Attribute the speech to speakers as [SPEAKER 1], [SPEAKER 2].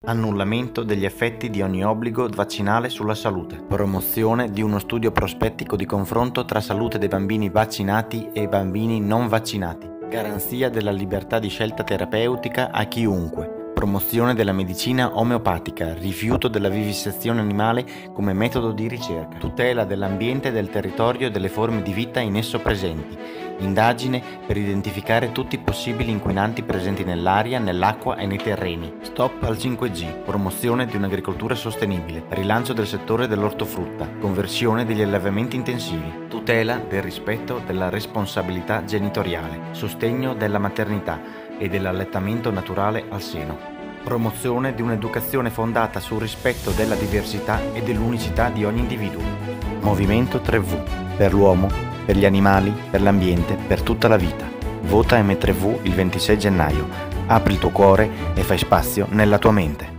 [SPEAKER 1] Annullamento degli effetti di ogni obbligo vaccinale sulla salute. Promozione di uno studio prospettico di confronto tra salute dei bambini vaccinati e bambini non vaccinati. Garanzia della libertà di scelta terapeutica a chiunque. Promozione della medicina omeopatica, rifiuto della vivisezione animale come metodo di ricerca, tutela dell'ambiente, del territorio e delle forme di vita in esso presenti, indagine per identificare tutti i possibili inquinanti presenti nell'aria, nell'acqua e nei terreni, stop al 5G, promozione di un'agricoltura sostenibile, rilancio del settore dell'ortofrutta, conversione degli allevamenti intensivi, tutela del rispetto della responsabilità genitoriale, sostegno della maternità e dell'allettamento naturale al seno. Promozione di un'educazione fondata sul rispetto della diversità e dell'unicità di ogni individuo. Movimento 3V. Per l'uomo, per gli animali, per l'ambiente, per tutta la vita. Vota M3V il 26 gennaio. Apri il tuo cuore e fai spazio nella tua mente.